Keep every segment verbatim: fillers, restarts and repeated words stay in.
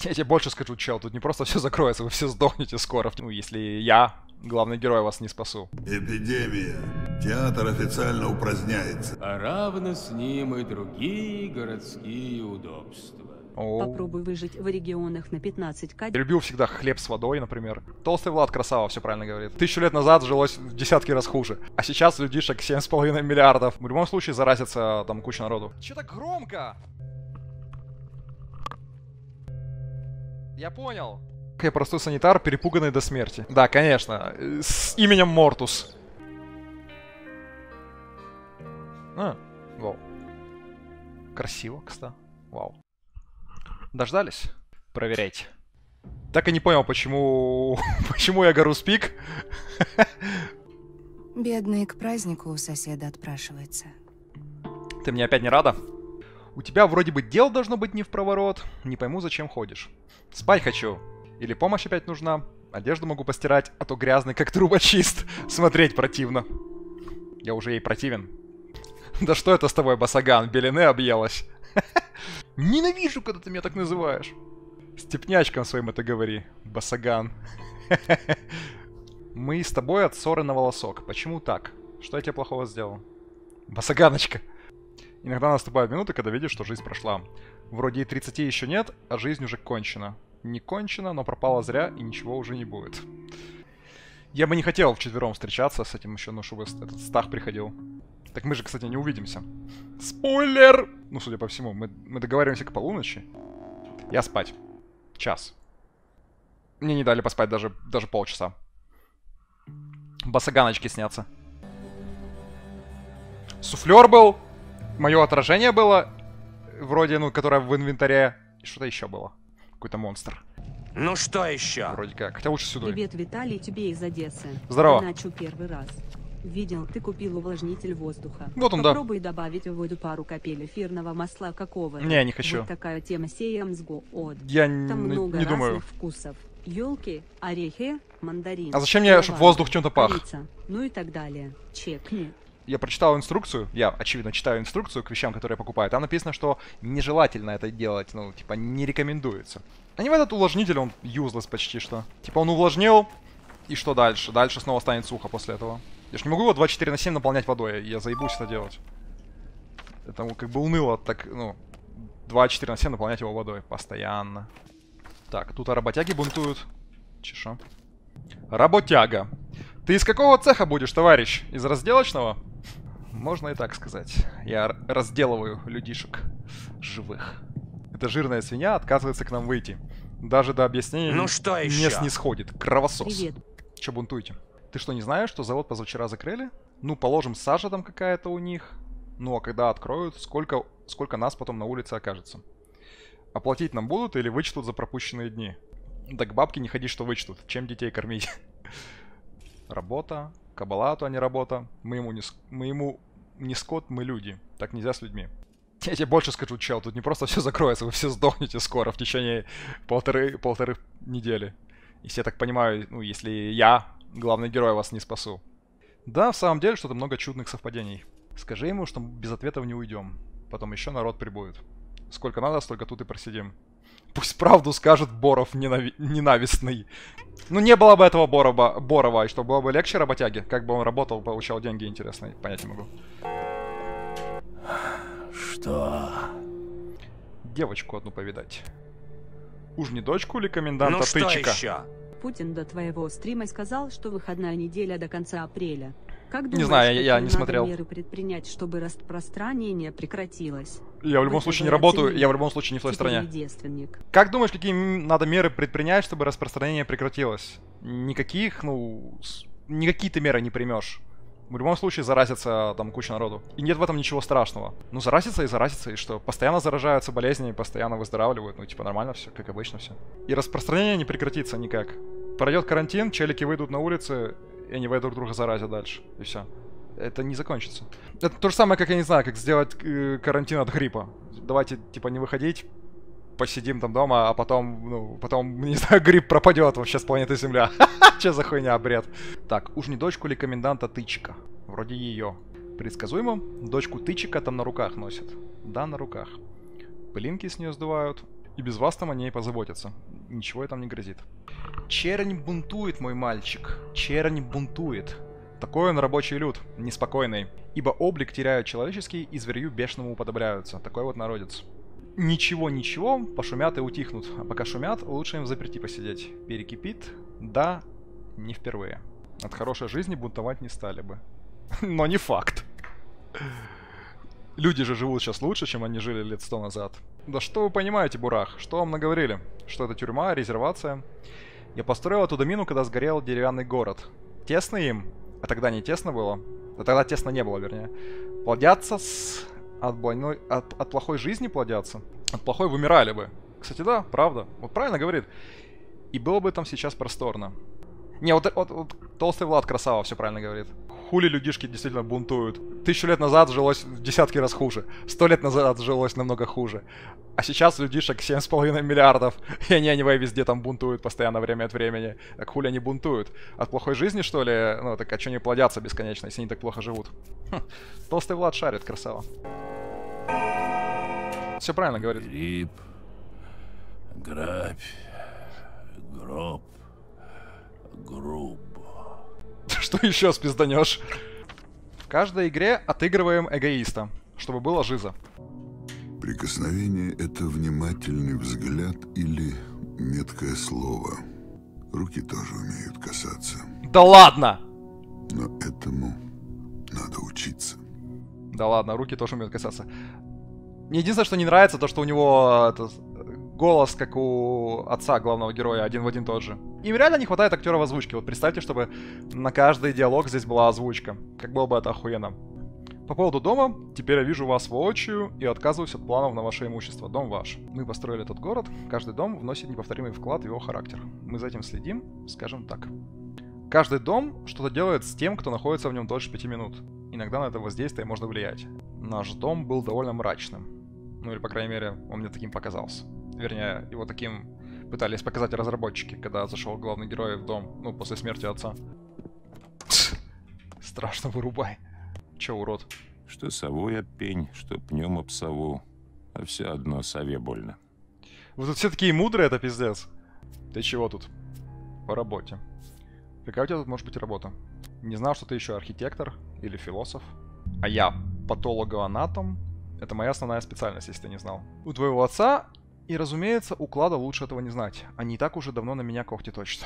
Я тебе больше скажу, чел, тут не просто все закроется, вы все сдохнете скоро. Ну, если я, главный герой, вас не спасу. Эпидемия. Театр официально упраздняется. А равно с ним и другие городские удобства. О. Попробуй выжить в регионах на пятнадцать ка. Я любил всегда хлеб с водой, например. Толстый Влад красава, все правильно говорит. Тысячу лет назад жилось в десятки раз хуже. А сейчас людишек семь с половиной миллиардов. В любом случае заразится там куча народу. Че так громко? Я понял. Я простой санитар, перепуганный до смерти. Да, конечно. С именем Мортус. А, вау. Красиво, кстати. Вау. Дождались? Проверяйте. Так и не понял, почему... почему я гору спик. Бедный к празднику у соседа отпрашивается. Ты мне опять не рада? У тебя вроде бы дел должно быть не в проворот. Не пойму, зачем ходишь. Спать хочу. Или помощь опять нужна. Одежду могу постирать, а то грязный, как трубочист. Смотреть противно. Я уже ей противен. Да что это с тобой, Басаган? Белины объелась. Ненавижу, когда ты меня так называешь. Степнячкам своим это говори, Басаган. Мы с тобой от ссоры на волосок. Почему так? Что я тебе плохого сделал? Басаганочка. Иногда наступают минуты, когда видишь, что жизнь прошла. Вроде и тридцати еще нет, а жизнь уже кончена. Не кончена, но пропала зря, и ничего уже не будет. Я бы не хотел вчетвером встречаться с этим еще, ну, чтобы этот Стах приходил. Так мы же, кстати, не увидимся. Спойлер! Ну, судя по всему, мы, мы договариваемся к полуночи. Я спать. Час. Мне не дали поспать даже, даже полчаса. Басаганочки снятся. Суфлер был. Мое отражение было. Вроде, ну, которое в инвентаре. И что-то еще было. Какой-то монстр. Ну что еще? Вроде как. Хотя лучше сюда. Привет, Виталий, тебе из Одессы. Здорово. Начал первый раз. Видел, ты купил увлажнитель воздуха. Вот он, да. Попробуй добавить в воду пару капель эфирного масла какого-то. Не, не хочу. Вот такая тема сеямсго от. Я Там не, много не разных думаю. вкусов. Елки, орехи, мандарин. А зачем мне, чтобы воздух чем-то пах? Корица, ну и так далее. Чекни. Я прочитал инструкцию, я, очевидно, читаю инструкцию к вещам, которые я покупаю. Там написано, что нежелательно это делать, ну, типа, не рекомендуется. А не в этот увлажнитель, он useless почти что. Типа, он увлажнил, и что дальше? Дальше снова станет сухо после этого. Я ж не могу его двадцать четыре на семь наполнять водой, я заебусь это делать. Это как бы уныло, так, ну, двадцать четыре на семь наполнять его водой постоянно. Так, тут работяги бунтуют. Чеша. Работяга. Ты из какого цеха будешь, товарищ? Из разделочного? Можно и так сказать. Я разделываю людишек живых. Эта жирная свинья отказывается к нам выйти. Даже до объяснений ну что не еще? снисходит. Кровосос. Привет. Че бунтуете? Ты что, не знаешь, что завод позавчера закрыли? Ну, положим, сажа там какая-то у них. Ну, а когда откроют, сколько, сколько нас потом на улице окажется? Оплатить нам будут или вычтут за пропущенные дни? Так бабки не ходи, что вычтут. Чем детей кормить? Работа. Кабала, а не работа. Мы ему не, мы ему не скот, мы люди. Так нельзя с людьми. Я тебе больше скажу, чел, тут не просто все закроется, вы все сдохнете скоро, в течение полторы, полторы недели. Если я так понимаю, ну, если я, главный герой, вас не спасу. Да, в самом деле, что-то много чудных совпадений. Скажи ему, что без ответов не уйдем. Потом еще народ прибудет. Сколько надо, столько тут и просидим. Пусть правду скажет Боров ненави... ненавистный. Ну, не было бы этого Борова, Борова, и что было бы легче работяге. Как бы он работал, получал деньги, интересно, понять не могу. Что? Девочку одну повидать. Уж не дочку ли коменданта ну, что Тычика? Еще? Путин до твоего стрима сказал, что выходная неделя до конца апреля. Как думаешь, не знаю, я, я не надо смотрел. меры предпринять, чтобы распространение прекратилось? Я в любом Вы случае не это работаю, оценили? я в любом случае не в той Теперь стране. девственник. Как думаешь, какие надо меры предпринять, чтобы распространение прекратилось? Никаких, ну, с... никакие ты меры не примешь. В любом случае заразится там куча народу. И нет в этом ничего страшного. Ну, заразится и заразится, и что? Постоянно заражаются болезнями, постоянно выздоравливают. Ну, типа, нормально все, как обычно все. И распространение не прекратится никак. Пройдет карантин, челики выйдут на улицы, и они друг друга заразят дальше. И все. Это не закончится. Это то же самое, как, я не знаю, как сделать э, карантин от гриппа. Давайте, типа, не выходить, посидим там дома, а потом, ну, потом, не знаю, грипп пропадет вообще с планеты Земля. Че за хуйня, бред? Так, уж не дочку ли коменданта Тычика? Вроде ее. Предсказуемо, дочку Тычика там на руках носят. Да, на руках. Пылинки с нее сдувают. И без вас там о ней позаботятся. Ничего ей там не грозит. Чернь бунтует, мой мальчик. Чернь бунтует. Такой он рабочий люд, неспокойный. Ибо облик теряют человеческий, и зверю бешеному уподобляются. Такой вот народец. Ничего-ничего, пошумят и утихнут. А пока шумят, лучше им взаперти посидеть. Перекипит, да, не впервые. От хорошей жизни бунтовать не стали бы. Но не факт. Люди же живут сейчас лучше, чем они жили лет сто назад. Да что вы понимаете, Бурах? Что вам наговорили? Что это тюрьма, резервация? Я построил эту домину, когда сгорел деревянный город. Тесно им? А тогда не тесно было? А тогда тесно не было, вернее. Плодятся с... От, больной... от, от плохой жизни плодятся. От плохой вымирали бы. Кстати, да, правда. Вот правильно говорит. И было бы там сейчас просторно. Не, вот, вот, вот толстый Влад красава, все правильно говорит. Хули людишки действительно бунтуют. Тысячу лет назад жилось в десятки раз хуже. Сто лет назад жилось намного хуже. А сейчас людишек семь с половиной миллиардов. И они, они везде там бунтуют постоянно время от времени. Так хули они бунтуют? От плохой жизни, что ли? Ну, так а что они плодятся бесконечно, если они так плохо живут? Хм. Толстый Влад шарит, красава. Все правильно говорит. Гриб, грабь, гроб, груб. Что еще спизданешь? В каждой игре отыгрываем эгоиста, чтобы было жиза. Прикосновение — это внимательный взгляд или меткое слово. Руки тоже умеют касаться. Да ладно! Но этому надо учиться. Да ладно, руки тоже умеют касаться. Мне единственное, что не нравится, то, что у него этот, голос, как у отца главного героя, один в один тот же. Им реально не хватает актера в озвучке. Вот представьте, чтобы на каждый диалог здесь была озвучка. Как было бы это охуенно. По поводу дома, теперь я вижу вас воочию и отказываюсь от планов на ваше имущество. Дом ваш. Мы построили этот город, каждый дом вносит неповторимый вклад в его характер. Мы за этим следим, скажем так. Каждый дом что-то делает с тем, кто находится в нем дольше пяти минут. Иногда на это воздействие можно влиять. Наш дом был довольно мрачным. Ну или, по крайней мере, он мне таким показался. Вернее, его таким пытались показать разработчики, когда зашел главный герой в дом, ну, после смерти отца. Страшно вырубай. Че, урод? Что совой об пень, что пнем об сову. А все одно сове больно. Вы тут все такие мудрые, это пиздец. Ты чего тут? По работе. Какая у тебя тут может быть работа? Не знал, что ты еще архитектор или философ. А я патологоанатом. Это моя основная специальность, если ты не знал. У твоего отца и, разумеется, уклада лучше этого не знать. Они и так уже давно на меня когти точат.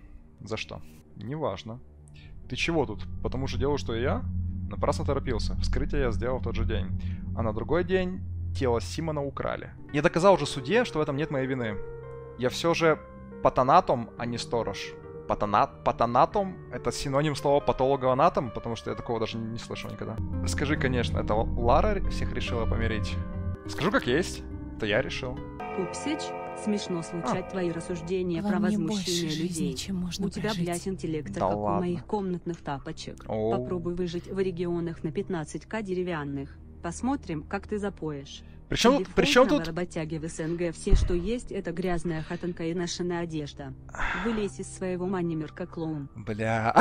За что? Неважно. Ты чего тут? Потому что делаю, что и я? Напрасно торопился. Вскрытие я сделал в тот же день. А на другой день тело Симона украли. Я доказал уже суде, что в этом нет моей вины. Я все же патанатом, а не сторож. Патанат, патанатом — это синоним слова патологоанатом, потому что я такого даже не слышал никогда. Скажи, конечно, это Лара всех решила помирить? Скажу как есть. Это я решил. Пупсич, смешно слушать а. твои рассуждения Вам про не возмущение жизни, людей. чем можно У тебя, прожить. блядь, интеллект, Да как ладно. у моих комнатных тапочек. Оу. Попробуй выжить в регионах на пятнадцать ка деревянных. Посмотрим, как ты запоешь. Причем, причем тут... работяги в СНГ все, что есть, это грязная хатанка и ношеная одежда. Вылезь из своего манимер как клоун. Бля...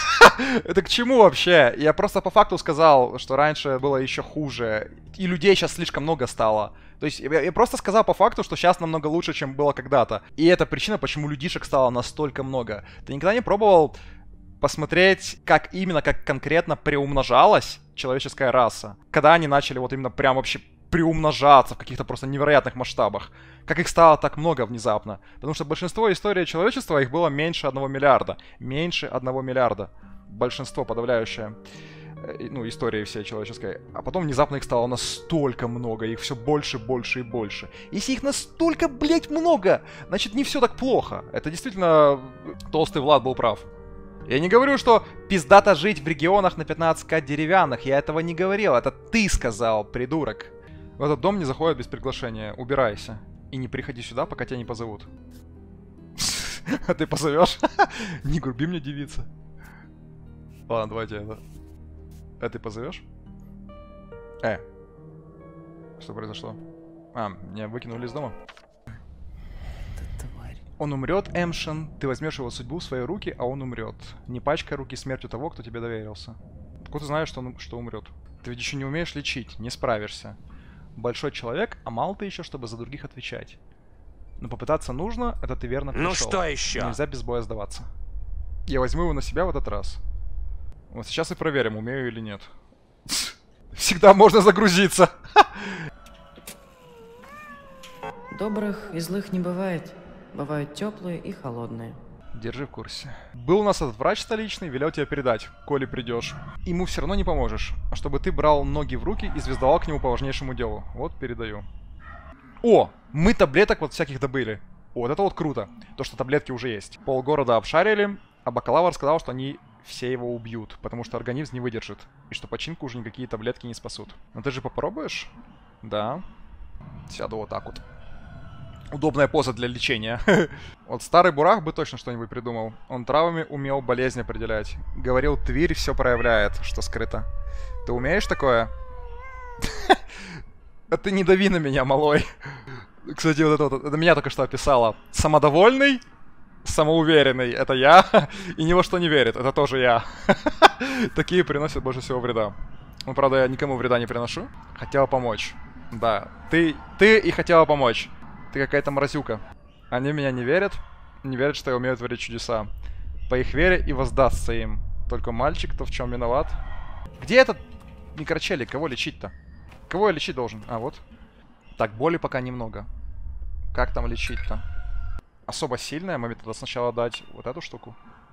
Это к чему вообще? Я просто по факту сказал, что раньше было еще хуже. И людей сейчас слишком много стало. То есть я, я просто сказал по факту, что сейчас намного лучше, чем было когда-то. И это причина, почему людишек стало настолько много. Ты никогда не пробовал посмотреть, как именно, как конкретно приумножалась человеческая раса? Когда они начали вот именно прям вообще приумножаться в каких-то просто невероятных масштабах. Как их стало так много внезапно. Потому что большинство истории человечества, их было меньше одного миллиарда. Меньше одного миллиарда. Большинство подавляющее, ну, истории всей человеческой. А потом внезапно их стало настолько много. Их все больше, больше и больше. Если их настолько, блять, много, значит, не все так плохо. Это действительно толстый Влад был прав. Я не говорю, что пиздато жить в регионах на пятнадцать ка деревянных. Я этого не говорил. Это ты сказал, придурок. В этот дом не заходят без приглашения. Убирайся. И не приходи сюда, пока тебя не позовут. А ты позовешь? Не груби мне, девица. Ладно, давайте это. А ты позовешь? Э. Что произошло? А, меня выкинули из дома. Он умрет, Эмшен. Ты возьмешь его судьбу в свои руки, а он умрет. Не пачкай руки смертью того, кто тебе доверился. Откуда ты знаешь, что он что умрет? Ты ведь еще не умеешь лечить, не справишься. Большой человек, а мало ты еще, чтобы за других отвечать. Но попытаться нужно, это ты верно пришел. Ну что еще? Нельзя без боя сдаваться. Я возьму его на себя в этот раз. Вот сейчас и проверим, умею или нет. Всегда можно загрузиться. Добрых и злых не бывает. Бывают теплые и холодные. Держи в курсе. Был у нас этот врач столичный, велел тебе передать, коли придешь. Ему все равно не поможешь. А чтобы ты брал ноги в руки и звездовал к нему по важнейшему делу. Вот, передаю. О! Мы таблеток вот всяких добыли. О, вот это вот круто. То, что таблетки уже есть. Полгорода обшарили, а бакалавр сказал, что они все его убьют, потому что организм не выдержит. И что починку уже никакие таблетки не спасут. Но ты же попробуешь? Да. Сяду вот так вот. Удобная поза для лечения. Вот старый Бурах бы точно что-нибудь придумал. Он травами умел болезнь определять. Говорил, Тверь все проявляет, что скрыто. Ты умеешь такое? А ты не дави на меня, малой. Кстати, вот это вот, это меня только что описало. Самодовольный, самоуверенный, это я. И ни во что не верит, это тоже я. Такие приносят больше всего вреда. Ну, правда, я никому вреда не приношу. Хотела помочь. Да, ты, ты и хотела помочь. Ты какая-то мразюка. Они в меня не верят, не верят, что я умею творить чудеса. По их вере и воздастся им. Только мальчик-то в чем виноват? Где этот микрочелик? Кого лечить-то? Кого я лечить должен? А, вот. Так, боли пока немного. Как там лечить-то? Особо сильная? Мне тогда сначала дать вот эту штуку.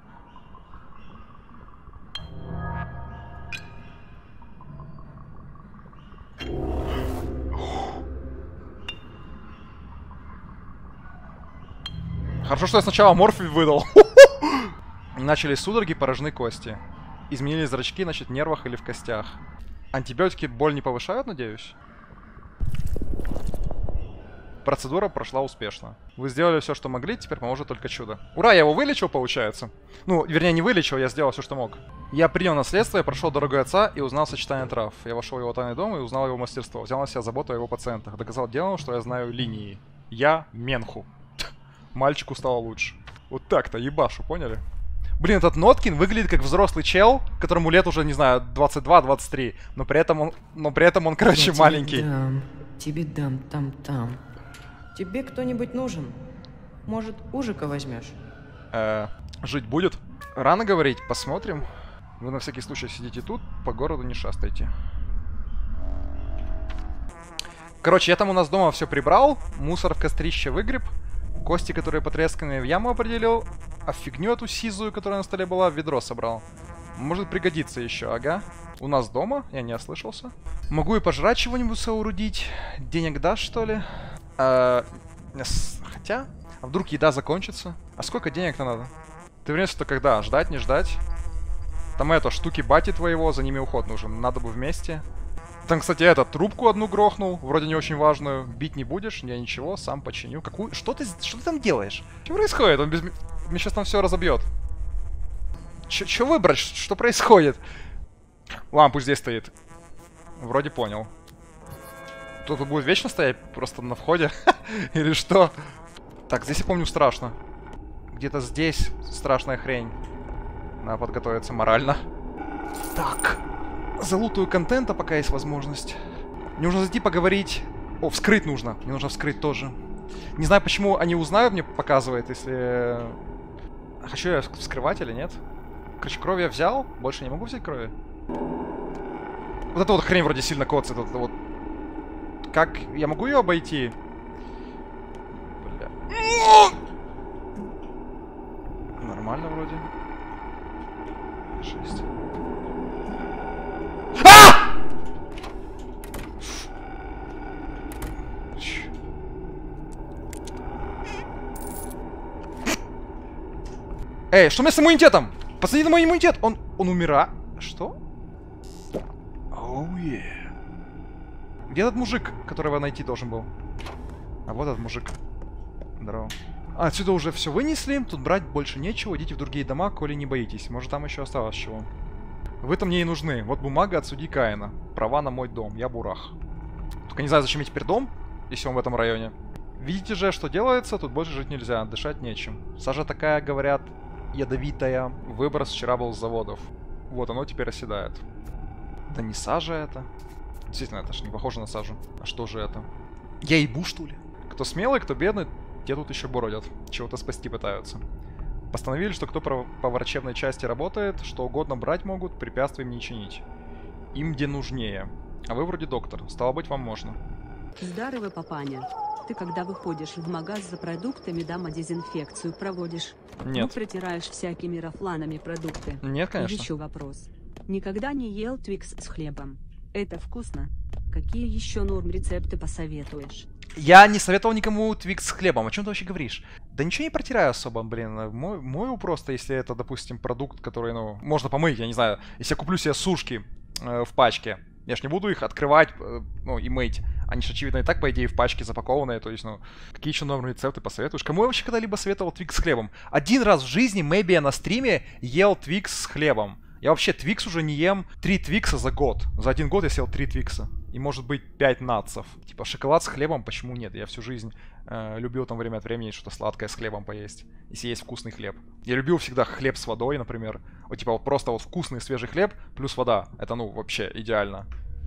Хорошо, что я сначала морфий выдал. Начались судороги, поражены кости. Изменились зрачки, значит, в нервах или в костях. Антибиотики боль не повышают, надеюсь? Процедура прошла успешно. Вы сделали все, что могли, теперь поможет только чудо. Ура, я его вылечил, получается. Ну, вернее, не вылечил, я сделал все, что мог. Я принял наследство, я прошел дорогой отца и узнал сочетание трав. Я вошел в его тайный дом и узнал его мастерство. Взял на себя заботу о его пациентах. Доказал делом, что я знаю линии. Я Менху. Мальчику стало лучше. Вот так-то, ебашу, поняли? Блин, этот Ноткин выглядит как взрослый чел, которому лет уже, не знаю, двадцать два двадцать три. Но при этом он, но при этом он, короче, Я маленький. Тебе дам, тебе дам там-там. Тебе кто-нибудь нужен? Может, ужика возьмешь? Э, жить будет? Рано говорить, посмотрим. Вы на всякий случай сидите тут, по городу не шастайте. Короче, я там у нас дома все прибрал, мусор в кострище выгреб, кости, которые потресканные, в яму определил, а фигню эту сизую, которая на столе была, в ведро собрал. Может пригодится еще, ага. У нас дома, я не ослышался. Могу и пожрать чего-нибудь соорудить. Денег дашь, что ли? А, хотя, а вдруг еда закончится? А сколько денег-то надо? Ты вернешься-то когда? Ждать, не ждать? Там это, штуки бати твоего, за ними уход нужен. Надо бы вместе. Там, кстати, это, трубку одну грохнул, вроде не очень важную. Бить не будешь, я ничего, сам починю. Какую? Что ты, что ты там делаешь? Что происходит? Он без... Мне сейчас там все разобьет. Ч Че выбрать? Что происходит? Ладно, пусть здесь стоит. Вроде понял. Тут будет вечно стоять просто на входе? Или что? Так, здесь я помню страшно. Где-то здесь страшная хрень. Надо подготовиться морально. Так. Залутаю контента, пока есть возможность. Мне нужно зайти поговорить. О, вскрыть нужно. Мне нужно вскрыть тоже. Не знаю, почему они узнают, мне показывает, если... Хочу я вскрывать или нет? Короче, кровь я взял. Больше не могу взять крови. Вот эта вот хрень вроде сильно коцает. Вот, вот. Как? Я могу ее обойти? Бля. Нормально вроде. Шесть. А! Эй, что у меня с иммунитетом? Посмотри на мой иммунитет! Он, он умирает. Что? Оу, oh, yeah. Где этот мужик, которого найти должен был? А вот этот мужик. Здорово. А, отсюда уже все вынесли. Тут брать больше нечего. Идите в другие дома, коли не боитесь. Может, там еще осталось чего. Вы-то мне и нужны. Вот бумага от судьи Каина. Права на мой дом. Я Бурах. Только не знаю, зачем мне теперь дом, если он в этом районе. Видите же, что делается? Тут больше жить нельзя. Дышать нечем. Сажа такая, говорят, ядовитая. Выброс вчера был с заводов. Вот оно теперь оседает. Да не сажа это. Действительно, это же не похоже на сажу. А что же это? Я ебу, что ли? Кто смелый, кто бедный, Те тут еще бродят, чего-то спасти пытаются. Постановили, что кто по врачебной части работает, что угодно брать могут, препятствий им не чинить. Им где нужнее. А вы вроде доктор, стало быть, вам можно. Здорово, папаня. Ты когда выходишь в магаз за продуктами, домодезинфекцию проводишь? Нет. Ну, протираешь всякими рафланами продукты? Нет, конечно. Еще вопрос. Никогда не ел твикс с хлебом? Это вкусно? Какие еще норм рецепты посоветуешь? Я не советовал никому твикс с хлебом. О чем ты вообще говоришь? Да ничего не протираю особо, блин. Мой, мою просто, если это, допустим, продукт, который, ну, можно помыть, я не знаю. Если я куплю себе сушки э, в пачке, я ж не буду их открывать, э, ну, и мыть. Они же, очевидно, и так, по идее, в пачке запакованные. То есть, ну, какие еще новые рецепты посоветуешь? Кому я вообще когда-либо советовал твикс с хлебом? Один раз в жизни, maybe, я на стриме ел твикс с хлебом. Я вообще твикс уже не ем. Три твикса за год. За один год я съел три твикса. И, может быть, пять нацев. Типа, шоколад с хлебом, почему нет? Я всю жизнь э, любил там время от времени что-то сладкое с хлебом поесть. Если есть вкусный хлеб. Я любил всегда хлеб с водой, например. Вот, типа, вот просто вот вкусный свежий хлеб плюс вода. Это, ну, вообще идеально.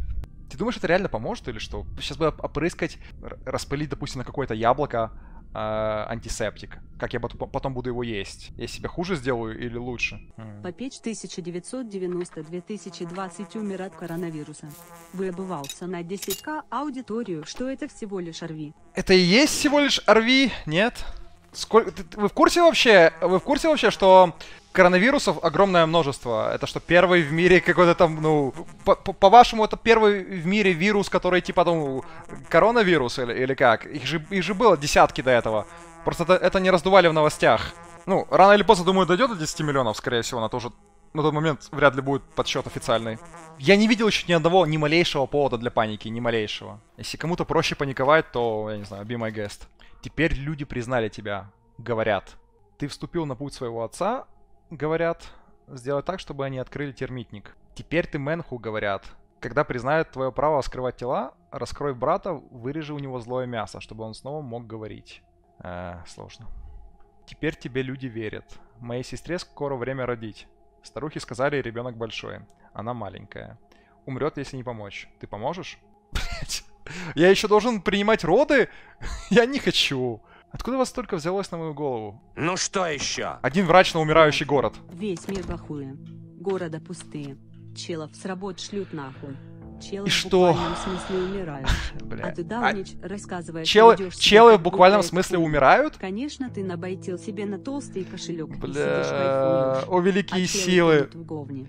Ты думаешь, это реально поможет или что? Сейчас бы опрыскать, распылить, допустим, на какое-то яблоко э, антисептик. Как я потом буду его есть? Я себя хуже сделаю или лучше? Попечь тысяча девятьсот девяносто две тысячи двадцать умер от коронавируса. Выбывался на десять тысяч аудиторию, что это всего лишь ОРВИ. Это и есть всего лишь ОРВИ? Нет? Сколько... Вы в курсе вообще? Вы в курсе вообще, что коронавирусов огромное множество? Это что, первый в мире какой-то там, ну... По-вашему, это первый в мире вирус, который типа, ну... Коронавирус или, или как? Их же, их же было десятки до этого. Просто это, это не раздували в новостях. Ну, рано или поздно, думаю, дойдет до десяти миллионов, скорее всего, на, то же, на тот момент вряд ли будет подсчет официальный. Я не видел еще ни одного, ни малейшего повода для паники, ни малейшего. Если кому-то проще паниковать, то, я не знаю, be my guest. Теперь люди признали тебя, говорят. Ты вступил на путь своего отца, говорят, сделай так, чтобы они открыли термитник. Теперь ты Мэнху, говорят. Когда признают твое право скрывать тела, раскрой брата, вырежи у него злое мясо, чтобы он снова мог говорить. Э, сложно. Теперь тебе люди верят. Моей сестре скоро время родить. Старухи сказали, ребенок большой. Она маленькая. Умрет, если не помочь. Ты поможешь? Блять. Я еще должен принимать роды? Я не хочу. Откуда вас столько взялось на мою голову? Ну что еще? Один врач на умирающий город. Весь мир в ахуе. Города пустые. Челов с работ шлют нахуй. Челы И в что? буквальном смысле умирают. Бля. А ты, Даунич, рассказываешь, Челы, ведёшь себя, челы как в буквальном будто это смысле хуй. умирают? Конечно, ты набайтил себе на толстый кошелек и сидишь Бля, кайфуешь. о великие А челы силы. тонут в говне.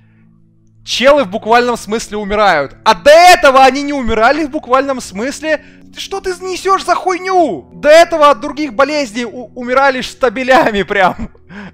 Челы в буквальном смысле умирают. А до этого они не умирали в буквальном смысле? Ты что ты несешь за хуйню? До этого от других болезней у- умирали штабелями прям.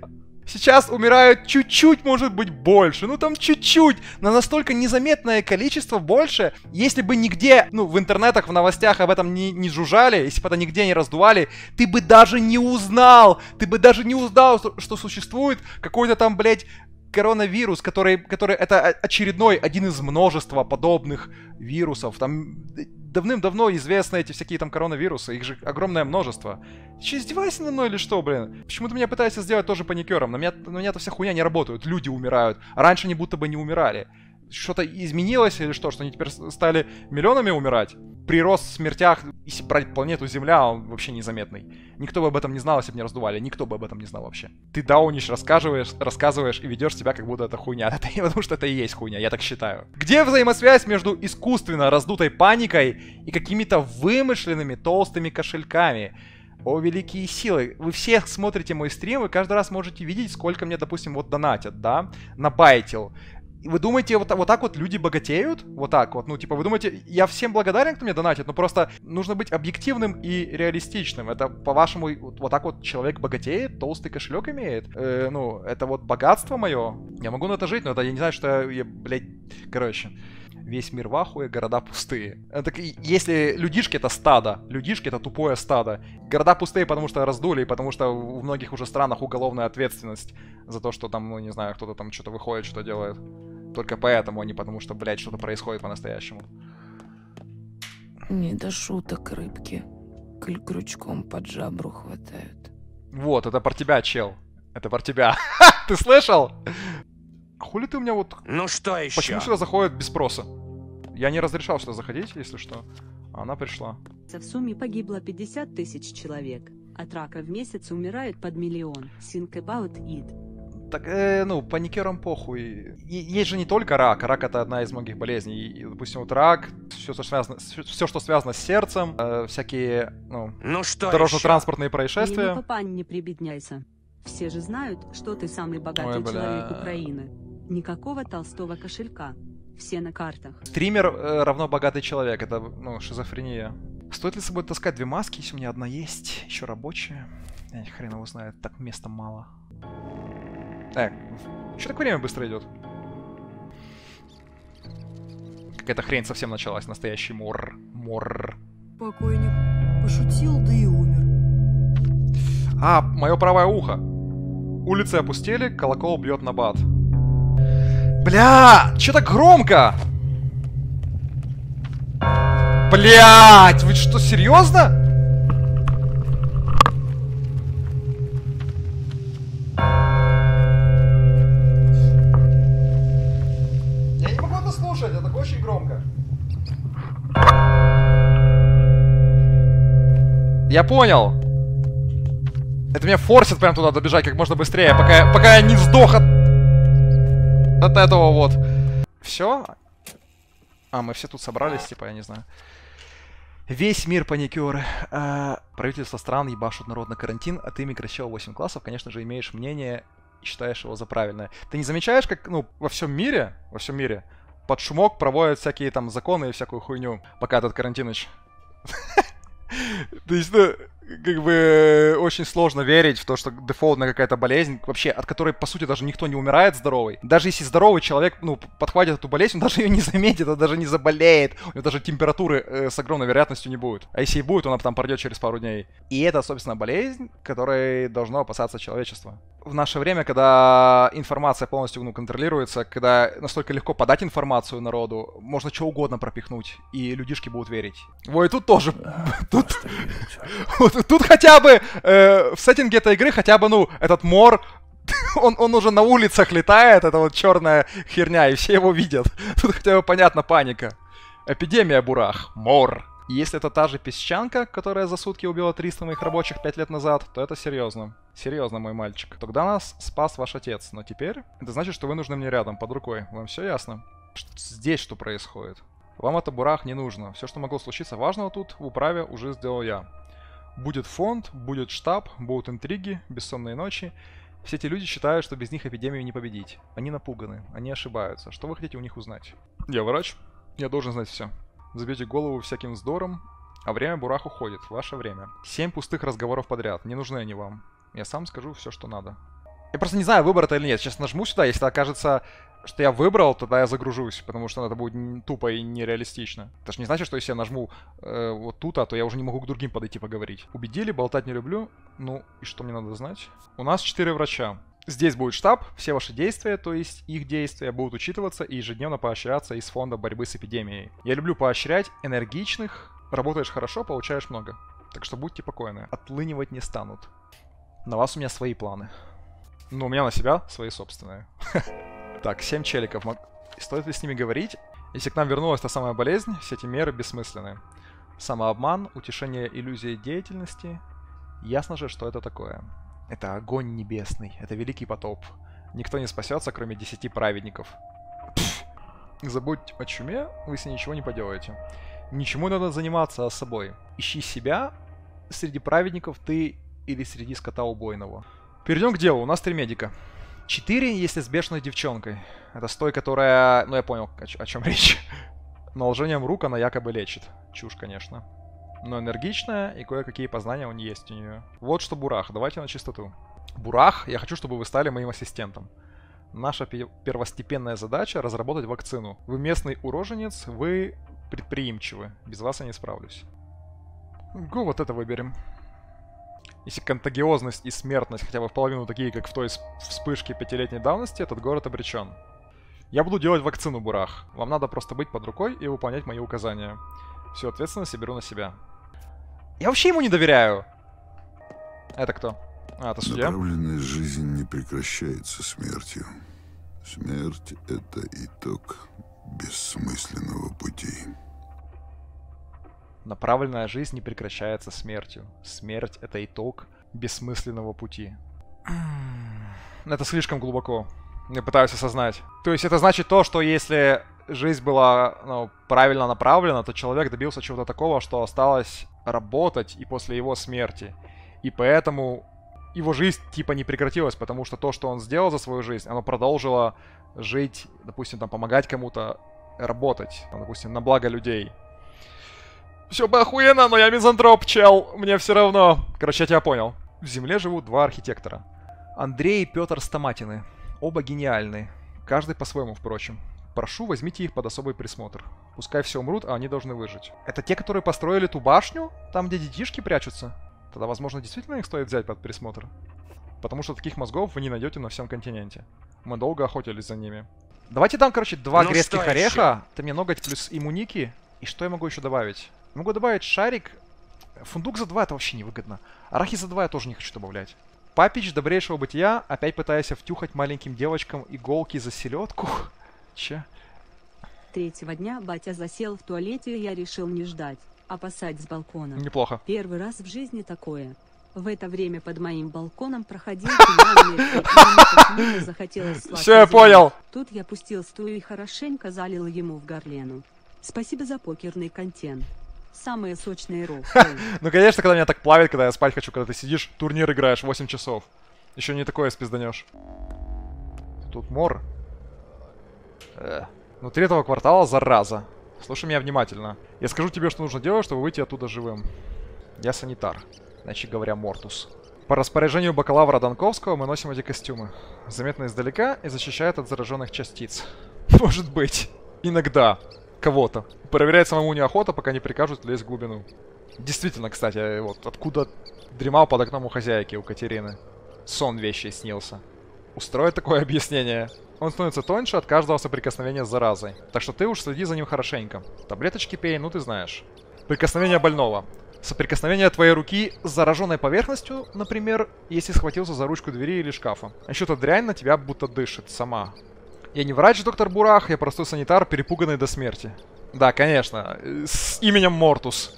Сейчас умирают чуть-чуть, может быть, больше. Ну там чуть-чуть. Но настолько незаметное количество больше. Если бы нигде, ну, в интернетах, в новостях об этом не, не жужжали, если бы это нигде не раздували, ты бы даже не узнал. Ты бы даже не узнал, что, что существует какой-то там, блядь, коронавирус, который, который это очередной, один из множества подобных вирусов. Там давным-давно известны эти всякие там коронавирусы, их же огромное множество. Ты что, издеваешься надо мной или что, блин? Почему ты меня пытаешься сделать тоже паникером? На меня, на меня-то вся хуйня не работает, люди умирают. А раньше они будто бы не умирали. Что-то изменилось или что? Что они теперь стали миллионами умирать? Прирост в смертях, если брать планету Земля, он вообще незаметный. Никто бы об этом не знал, если бы не раздували. Никто бы об этом не знал вообще. Ты, Дауниш, рассказываешь, рассказываешь и ведешь себя, как будто это хуйня. Это, потому что это и есть хуйня, я так считаю. Где взаимосвязь между искусственно раздутой паникой и какими-то вымышленными толстыми кошельками? О, великие силы. Вы все смотрите мой стрим, вы каждый раз можете видеть, сколько мне, допустим, вот донатят, да? На Байтил. И вы думаете, вот, вот так вот люди богатеют? Вот так вот, ну, типа, вы думаете, я всем благодарен, кто мне донатит, но просто нужно быть объективным и реалистичным. Это, по-вашему, вот, вот так вот человек богатеет, толстый кошелек имеет? Э, ну, это вот богатство мое. Я могу на это жить, но это я не знаю, что я, блядь, короче... Весь мир в ахуе, города пустые. Так, если людишки это стадо, людишки это тупое стадо. Города пустые, потому что раздули, потому что в многих уже странах уголовная ответственность за то, что там, ну не знаю, кто-то там что-то выходит, что-то делает. Только поэтому, а не потому что, блядь, что-то происходит по-настоящему. Не до шуток, рыбки. Коль крючком под жабру хватают. Вот, это про тебя, чел. Это про тебя. Ты слышал? Хули ты у меня вот... Ну что еще? Почему сюда заходят без спроса? Я не разрешал сюда заходить, если что. А она пришла. В сумме погибло пятьдесят тысяч человек. От рака в месяц умирает под миллион. Think about it. Так, э, ну, паникерам похуй. И- есть же не только рак. Рак — это одна из многих болезней. И, и, допустим, вот рак, все, что связано, все, что связано с сердцем, э, всякие, ну, Ну что дорожно-транспортные Мимо происшествия. папа не прибедняйся. Все же знают, что ты самый богатый Ой, бля. человек Украины. Никакого толстого кошелька. Все на картах. Стример э, равно богатый человек. Это, ну, шизофрения. Стоит ли с собой таскать две маски, если у меня одна есть, еще рабочая? Я хрен его знает, так места мало. Э, что так время быстро идет? Какая-то хрень совсем началась, настоящий мор. Мор. Покойник пошутил, да и умер. А, мое правое ухо. Улицы опустели, колокол бьет на бат. Бля, что так громко? Блять, вы что, серьезно? Я не могу это слушать, это очень громко. Я понял. Это меня форсит прям туда добежать как можно быстрее, пока я, пока я не сдох от... от этого вот. Все? А, мы все тут собрались, типа, я не знаю. Весь мир паникеры. А, правительство стран ебашут народ на карантин, а ты, микросчел восемь классов, конечно же, имеешь мнение и считаешь его за правильное. Ты не замечаешь, как, ну, во всем мире, во всем мире под шумок проводят всякие там законы и всякую хуйню, пока этот карантиныч... То есть, ну, как бы очень сложно верить в то, что дефолтная какая-то болезнь, вообще, от которой, по сути, даже никто не умирает здоровый. Даже если здоровый человек, ну, подхватит эту болезнь, он даже ее не заметит, он даже не заболеет. У него даже температуры э, с огромной вероятностью не будет. А если и будет, она там пройдет через пару дней. И это, собственно, болезнь, которой должно опасаться человечество. В наше время, когда информация полностью, ну, контролируется, когда настолько легко подать информацию народу, можно что угодно пропихнуть, и людишки будут верить. Ой, тут тоже... Тут, вот, тут хотя бы э, в сеттинге этой игры хотя бы, ну, этот мор, он, он уже на улицах летает, это вот черная херня, и все его видят. Тут хотя бы понятна паника. Эпидемия бурах, мор. И если это та же песчанка, которая за сутки убила триста моих рабочих пять лет назад, то это серьезно. Серьезно, мой мальчик. Тогда нас спас ваш отец, но теперь это значит, что вы нужны мне рядом, под рукой. Вам все ясно? Здесь что происходит? Вам это бурах не нужно. Все, что могло случиться важного тут, в управе уже сделал я. Будет фонд, будет штаб, будут интриги, бессонные ночи. Все эти люди считают, что без них эпидемию не победить. Они напуганы, они ошибаются. Что вы хотите у них узнать? Я врач, я должен знать все. Забейте голову всяким вздором, а время бурах уходит, ваше время. Семь пустых разговоров подряд, не нужны они вам. Я сам скажу все, что надо. Я просто не знаю, выбор это или нет. Сейчас нажму сюда, если окажется, что я выбрал, тогда я загружусь, потому что это будет тупо и нереалистично. Это же не значит, что если я нажму э, вот тут, а то я уже не могу к другим подойти поговорить. Убедили, болтать не люблю. Ну, и что мне надо знать? У нас четыре врача. Здесь будет штаб, все ваши действия, то есть их действия, будут учитываться и ежедневно поощряться из фонда борьбы с эпидемией. Я люблю поощрять энергичных, работаешь хорошо, получаешь много. Так что будьте покойны, отлынивать не станут. На вас у меня свои планы. Ну, у меня на себя свои собственные. Так, семь челиков. Стоит ли с ними говорить? Если к нам вернулась та самая болезнь, все эти меры бессмысленны. Самообман, утешение иллюзии деятельности. Ясно же, что это такое. Это огонь небесный, это великий потоп. Никто не спасется, кроме десяти праведников. Пфф. Забудь о чуме, вы с ней ничего не поделаете. Ничему надо заниматься, а собой. Ищи себя среди праведников ты или среди скота убойного. Перейдем к делу, у нас три медика. Четыре, если с бешеной девчонкой. Это с той, которая... Ну, я понял, о, о чем речь. Наложением рук она якобы лечит. Чушь, конечно. Но энергичная, и кое-какие познания у нее есть у нее. Вот что Бурах, давайте на чистоту. Бурах, я хочу, чтобы вы стали моим ассистентом. Наша первостепенная задача — разработать вакцину. Вы местный уроженец, вы предприимчивы. Без вас я не справлюсь. Го, вот это выберем. Если контагиозность и смертность хотя бы в половину такие, как в той вспышке пятилетней давности, этот город обречен. Я буду делать вакцину, Бурах. Вам надо просто быть под рукой и выполнять мои указания. Всю ответственность я беру на себя. Я вообще ему не доверяю. Это кто? А, это судья. Направленная жизнь не прекращается смертью. Смерть — это итог бессмысленного пути. Направленная жизнь не прекращается смертью. Смерть — это итог бессмысленного пути. Это слишком глубоко. Я пытаюсь осознать. То есть это значит то, что если жизнь была, ну, правильно направлена, то человек добился чего-то такого, что осталось работать и после его смерти. И поэтому его жизнь типа не прекратилась, потому что то, что он сделал за свою жизнь, оно продолжило жить, допустим, там, помогать кому-то, работать, там, допустим, на благо людей. Все бы охуенно, но я мизантроп, чел, мне все равно. Короче, я тебя понял. В Земле живут два архитектора. Андрей и Петр Стаматины. Оба гениальны. Каждый по-своему, впрочем. Прошу, возьмите их под особый присмотр. Пускай все умрут, а они должны выжить. Это те, которые построили ту башню? Там, где детишки прячутся? Тогда, возможно, действительно их стоит взять под присмотр. Потому что таких мозгов вы не найдете на всем континенте. Мы долго охотились за ними. Давайте дам, короче, два Ну грецких что ореха. еще? Ты мне ноготь плюс иммуники. И что я могу еще добавить? Могу добавить шарик. Фундук за два это вообще невыгодно. Арахис за два я тоже не хочу добавлять. Папич добрейшего бытия, опять пытаясь втюхать маленьким девочкам иголки за селедку. Че? Третьего дня батя засел в туалете, и я решил не ждать, а посать с балкона. Неплохо. Первый раз в жизни такое. В это время под моим балконом проходил финальный эффект, и мне почему-то захотелось сладкой Всё, я земли. понял. Тут я пустил стую и хорошенько залил ему в горлену. Спасибо за покерный контент. Самые сочные рофлы. Ну, конечно, когда меня так плавит, когда я спать хочу, когда ты сидишь, турнир играешь восемь часов. Еще не такое спизданешь. Тут мор. Э. Внутри этого квартала зараза. Слушай меня внимательно. Я скажу тебе, что нужно делать, чтобы выйти оттуда живым. Я санитар. Иначе говоря, Мортус. По распоряжению бакалавра Донковского мы носим эти костюмы. Заметно издалека и защищает от зараженных частиц. Может быть. Иногда. Кого-то. Проверять самому неохота, пока не прикажут лезть в глубину. Действительно, кстати, вот откуда дремал под окном у хозяйки, у Катерины. Сон вещий снился. Устроит такое объяснение. Он становится тоньше от каждого соприкосновения с заразой. Так что ты уж следи за ним хорошенько. Таблеточки пей, ну ты знаешь. Прикосновение больного. Соприкосновение твоей руки с зараженной поверхностью, например, если схватился за ручку двери или шкафа. А еще-то дрянь на тебя будто дышит сама. Я не врач, доктор Бурах, я простой санитар, перепуганный до смерти. Да, конечно, с именем Мортус.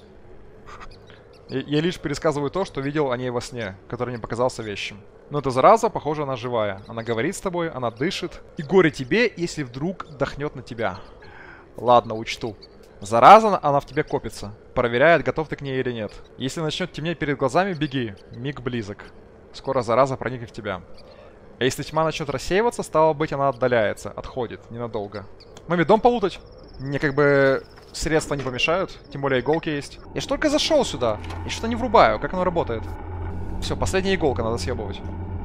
Я, я лишь пересказываю то, что видел о ней во сне, который не показался вещим. Но эта зараза, похоже, она живая. Она говорит с тобой, она дышит. И горе тебе, если вдруг дохнет на тебя. Ладно, учту. Зараза, она в тебе копится. Проверяет, готов ты к ней или нет. Если начнет темнеть перед глазами, беги. Миг близок. Скоро зараза проникнет в тебя. А если тьма начнет рассеиваться, стало быть, она отдаляется, отходит, ненадолго. Маме, дом полутать? Мне как бы средства не помешают, тем более иголки есть. Я ж только зашел сюда, я что-то не врубаю, как оно работает. Все, последняя иголка, надо съебывать.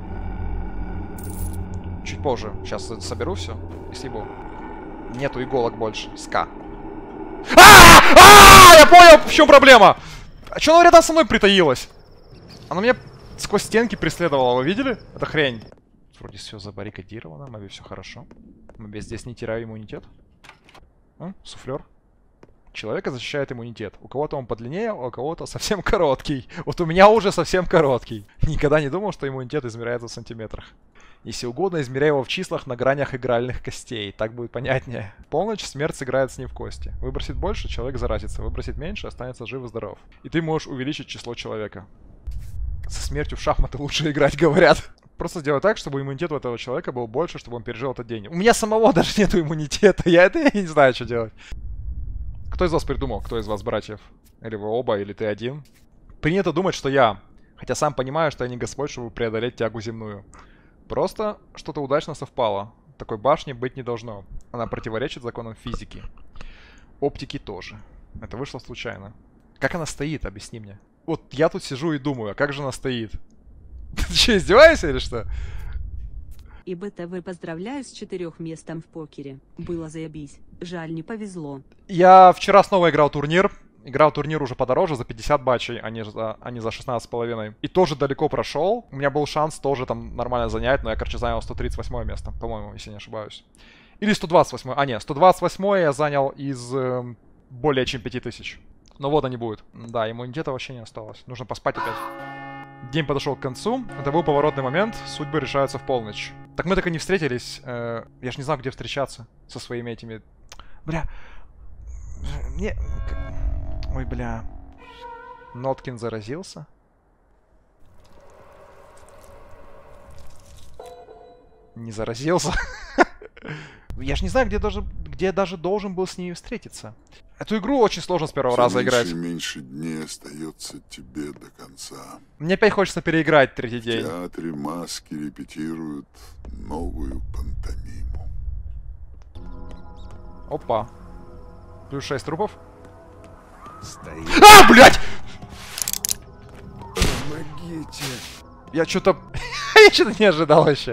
Чуть позже, сейчас соберу все и съебу. Нету иголок больше, ска. А-а-а! Я понял, в чем проблема! А что она рядом со мной притаилась? Она меня сквозь стенки преследовала, вы видели? Это хрень. Вроде все забаррикадировано, Мэби, все хорошо. Мэби, здесь не теряю иммунитет. А? Суфлер. Человека защищает иммунитет. У кого-то он подлиннее, а у кого-то совсем короткий. Вот у меня уже совсем короткий. Никогда не думал, что иммунитет измеряется в сантиметрах. Если угодно, измеряй его в числах на гранях игральных костей. Так будет понятнее. Полночь смерть сыграет с ним в кости. Выбросит больше, человек заразится. Выбросит меньше, останется жив и здоров. И ты можешь увеличить число человека. Со смертью в шахматы лучше играть, говорят. Просто сделай так, чтобы иммунитет у этого человека был больше, чтобы он пережил этот день. У меня самого даже нету иммунитета. Я это я не знаю, что делать. Кто из вас придумал? Кто из вас братьев? Или вы оба, или ты один? Принято думать, что я. Хотя сам понимаю, что я не Господь, чтобы преодолеть тягу земную. Просто что-то удачно совпало. Такой башни быть не должно. Она противоречит законам физики. Оптики тоже. Это вышло случайно. Как она стоит? Объясни мне. Вот я тут сижу и думаю, а как же она стоит? Ты что, издеваешься или что? И БТВ поздравляю с четырех местом в покере. Было заебись. Жаль, не повезло. Я вчера снова играл турнир. Играл турнир уже подороже, за пятьдесят бачей, а не за, а не за шестнадцать с половиной. И тоже далеко прошел. У меня был шанс тоже там нормально занять, но я, короче, занял сто тридцать восьмое место, по-моему, если не ошибаюсь. Или сто двадцать восьмое. А, нет, сто двадцать восьмое я занял из э, более чем пяти тысяч. Но вот они будут. Да, иммунитета вообще не осталось. Нужно поспать опять. День подошел к концу. Это был поворотный момент. Судьбы решаются в полночь. Так мы так и не встретились. Э, я ж не знаю, где встречаться со своими этими... Бля... Мне... Ой, бля. Ноткин заразился? Не заразился? Я ж не знаю, где даже, где я даже должен был с ней встретиться. Эту игру очень сложно с первого Всё раза меньше играть. и меньше дней остается тебе до конца. Мне опять хочется переиграть третий В день. театре маски репетируют новую пантомиму. Опа. Плюс шесть трупов. А, блядь! Помогите. Я что-то... Я что-то не ожидал вообще.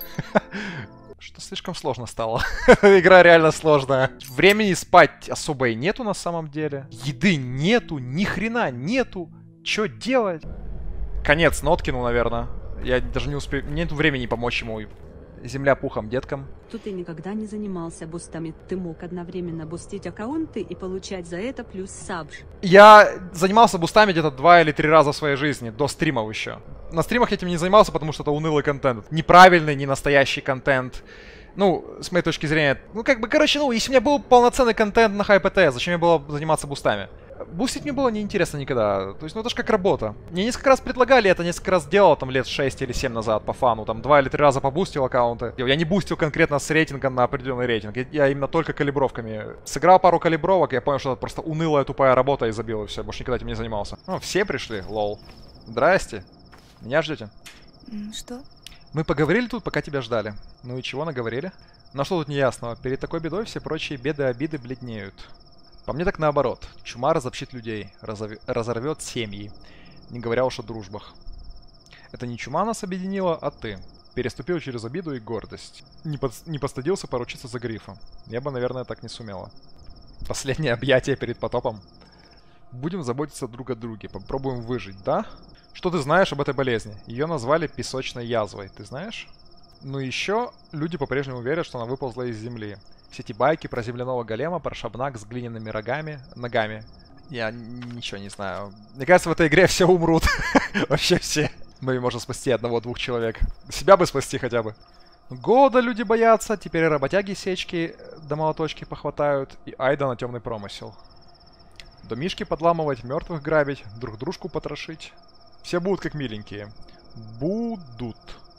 Что слишком сложно стало. Игра реально сложная. Времени спать особо и нету на самом деле. Еды нету, ни хрена нету. Чё делать? Конец Ноткину, наверное. Я даже не успею... Нету времени помочь ему. Земля пухом деткам. Тут ты никогда не занимался бустами. Ты мог одновременно бустить аккаунты и получать за это плюс сабж. Я занимался бустами где-то два или три раза в своей жизни, до стримов еще. На стримах этим не занимался, потому что это унылый контент. Неправильный, не настоящий контент. Ну, с моей точки зрения, ну как бы, короче, ну, если у меня был полноценный контент на ХайПТ, зачем мне было заниматься бустами? Бустить мне было неинтересно никогда. То есть, ну это ж как работа. Мне несколько раз предлагали, это несколько раз делал, там, лет шесть или семь назад, по фану. Там, два или три раза побустил аккаунты. Я не бустил конкретно с рейтингом на определенный рейтинг. Я именно только калибровками. Сыграл пару калибровок, я понял, что это просто унылая тупая работа, и забил, и все. Больше никогда этим не занимался. Ну, все пришли, лол. Здрасте. Меня ждете? Что? Мы поговорили тут, пока тебя ждали. Ну и чего наговорили? На что тут неясного? Перед такой бедой все прочие беды и обиды бледнеют. По мне так наоборот. Чума разобщит людей, разов... разорвет семьи. Не говоря уж о дружбах. Это не чума нас объединила, а ты. Переступил через обиду и гордость. Не, под... не постыдился поручиться за Грифа. Я бы, наверное, так не сумела. Последнее объятие перед потопом. Будем заботиться друг о друге. Попробуем выжить, да? Что ты знаешь об этой болезни? Ее назвали песочной язвой. Ты знаешь? Ну еще люди по-прежнему верят, что она выползла из земли. Все эти байки про земляного голема, про шабнак с глиняными рогами, ногами. Я ничего не знаю. Мне кажется, в этой игре все умрут. Вообще все. Мы можем спасти одного-двух человек. Себя бы спасти хотя бы. Голода люди боятся, теперь работяги сечки до молоточки похватают. И айда на темный промысел. Домишки подламывать, мертвых грабить, друг дружку потрошить. Все будут как миленькие. Будут.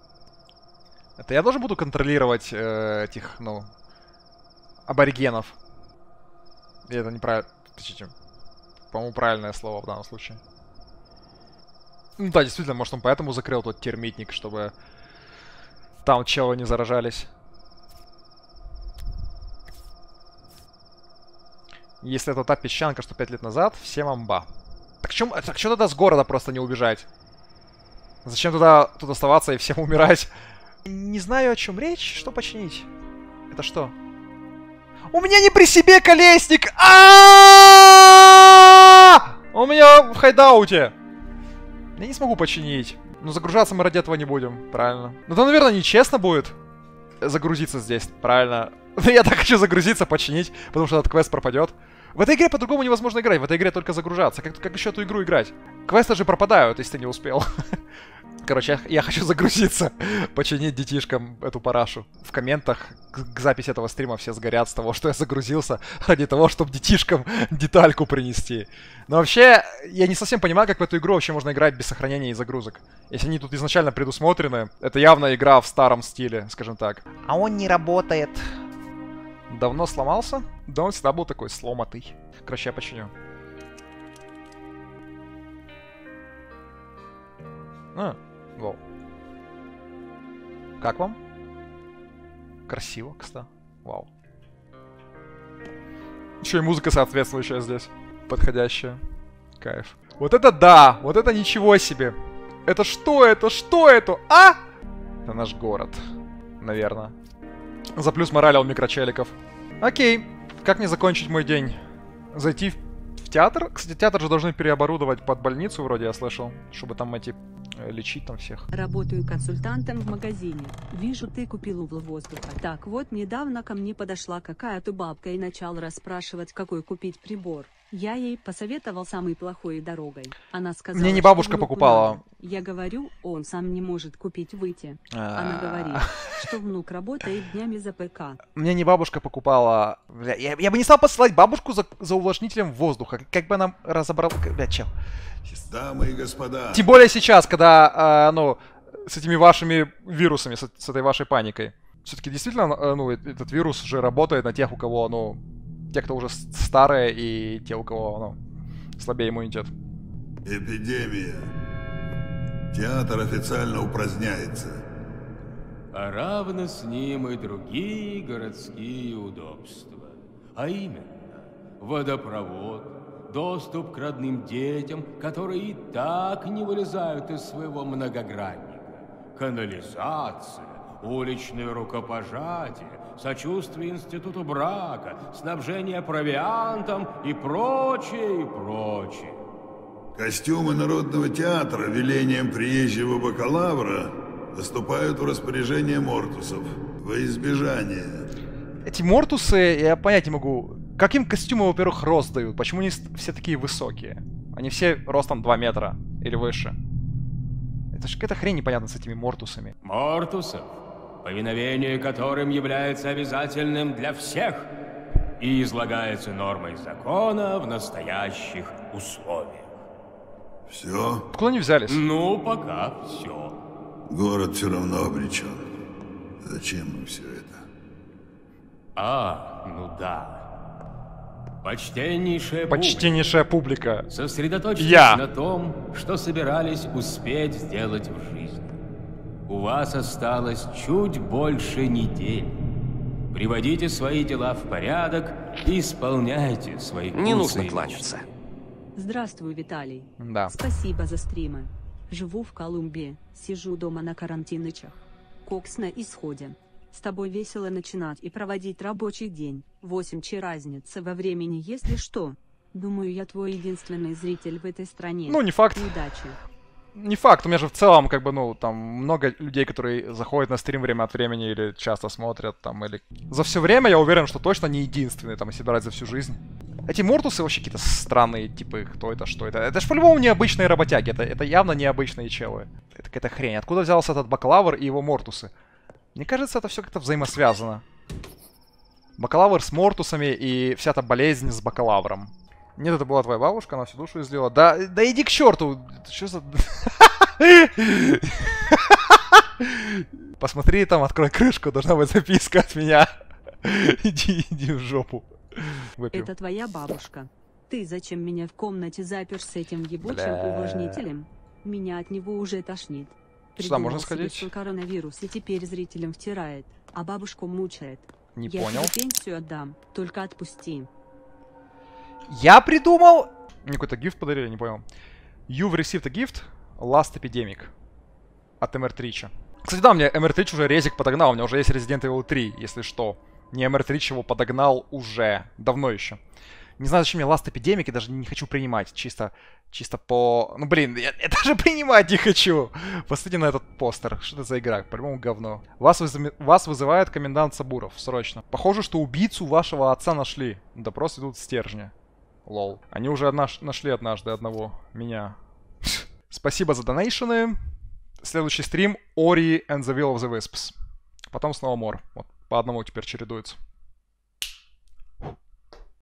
Это я тоже буду контролировать э, этих, ну... аборигенов. И это неправильно. По-моему, правильное слово в данном случае. Ну да, действительно, может он поэтому закрыл тот термитник, чтобы там челы не заражались. Если это та песчанка, что пять лет назад, всем амба. Так чем, так что тогда с города просто не убежать? Зачем туда тут оставаться и всем умирать? Не знаю, о чем речь. Что починить? Это что? У меня не при себе колесник! А! У меня в хайдауте. Я не смогу починить. Ну, загружаться мы ради этого не будем, правильно. Ну, то, наверное, нечестно будет загрузиться здесь, правильно. Но я так хочу загрузиться, починить, потому что этот квест пропадет. В этой игре по-другому невозможно играть, в этой игре только загружаться. Как, как еще эту игру играть? Квесты же пропадают, если ты не успел. Короче, я, я хочу загрузиться, починить детишкам эту парашу. В комментах к, к записи этого стрима все сгорят с того, что я загрузился ради того, чтобы детишкам детальку принести. Но вообще, я не совсем понимаю, как в эту игру вообще можно играть без сохранения и загрузок. Если они тут изначально предусмотрены, это явно игра в старом стиле, скажем так. А он не работает. Давно сломался? Да он всегда был такой сломатый. Короче, я починю. А, вау. Как вам? Красиво, кстати. Вау. Еще и музыка соответствующая здесь. Подходящая. Кайф. Вот это да! Вот это ничего себе! Это что это? Что это? А? Это наш город. Наверное. За плюс моралил микрочеликов. Окей. Как мне закончить мой день? Зайти в, в театр? Кстати, театр же должны переоборудовать под больницу, вроде я слышал. Чтобы там эти... лечить там всех. Работаю консультантом в магазине. Вижу, ты купил угол воздуха. Так вот, недавно ко мне подошла какая-то бабка и начала расспрашивать, какой купить прибор. Я ей посоветовал самой плохой дорогой. Она сказала, Мне не что бабушка внуку покупала. надо. Я говорю, он сам не может купить выйти. Она говорит, что внук работает днями за ПК. Мне не бабушка покупала. Бля, я, я бы не стал посылать бабушку за, за увлажнителем воздуха. Как, как бы она разобрала. Бля, чел. Дамы и господа, Тем более сейчас, когда, а, ну, с этими вашими вирусами, с, с этой вашей паникой. Все-таки действительно, а, ну, этот вирус уже работает на тех, у кого, ну, те, кто уже старые, и те, у кого, ну, слабее иммунитет. эпидемия. Театр официально упраздняется. А равно с ним и другие городские удобства. А именно, водопровод, доступ к родным детям, которые и так не вылезают из своего многогранника, канализация, уличное рукопожатие, сочувствие институту брака, снабжение провиантом и прочее, и прочее. Костюмы Народного театра велением приезжего бакалавра поступают в распоряжение Мортусов во избежание. Эти Мортусы, я понять не могу, каким костюмы, во-первых, рост дают? Почему они все такие высокие? Они все ростом два метра или выше. Это же какая-то хрень непонятна с этими Мортусами. Мортусов, повиновение которым является обязательным для всех и излагается нормой закона в настоящих условиях. Все? Откуда они взялись? Ну, пока все. Город все равно обречен. Зачем нам все это? А, ну да. Почтеннейшая публика, Почтеннейшая публика. сосредоточьтесь Я. на том, что собирались успеть сделать в жизни. У вас осталось чуть больше недели. Приводите свои дела в порядок и исполняйте свои Не нужно куцы. кланяться. Здравствуй, Виталий. Да. Спасибо за стримы. Живу в Колумбии, сижу дома на карантинычах. Кокс на исходе. С тобой весело начинать и проводить рабочий день. восемь часов разница во времени, если что. Думаю, я твой единственный зритель в этой стране. Ну, не факт. Удачи. Не факт, у меня же в целом, как бы, ну, там, много людей, которые заходят на стрим время от времени или часто смотрят, там, или... За все время я уверен, что точно не единственный, там, если брать за всю жизнь. Эти Мортусы вообще какие-то странные, типа, кто это, что это? Это ж по-любому необычные работяги, это, это явно необычные челы. Это какая-то хрень. Откуда взялся этот бакалавр и его Мортусы? Мне кажется, это все как-то взаимосвязано. Бакалавр с Мортусами и вся эта болезнь с бакалавром. Нет, это была твоя бабушка, она всю душу излила. Да, да иди к черту! Что за... Посмотри там, открой крышку, должна быть записка от меня. Иди, иди в жопу. Выпью. Это твоя бабушка. Ты зачем меня в комнате запер с этим ебучим Бля. увлажнителем? Меня от него уже тошнит. Сюда Придумал можно себе, сходить? что коронавирус и теперь зрителям втирает, а бабушку мучает. Не Я понял. тебе пенсию отдам, только отпусти. Я придумал... Мне какой-то гифт подарили, не понял. You've received a gift Last Epidemic от эм эр Trich. Кстати, да, мне эм эр Trich уже резик подогнал. У меня уже есть Resident Evil три, если что. Не эм эр Trich его подогнал уже. Давно еще. Не знаю, зачем мне Last Epidemic, и даже не хочу принимать. Чисто, чисто по... Ну, блин, я, я даже принимать не хочу. Посмотрите на этот постер. Что это за игра? По-любому говно. Вас, выз... Вас вызывает комендант Сабуров. Срочно. Похоже, что убийцу вашего отца нашли. Допрос идут в стержне. Лол. Они уже одна... нашли однажды одного. Меня. Спасибо за донейшены. Следующий стрим Ori and the Will of the Wisps. Потом снова Мор. Вот по одному теперь чередуется.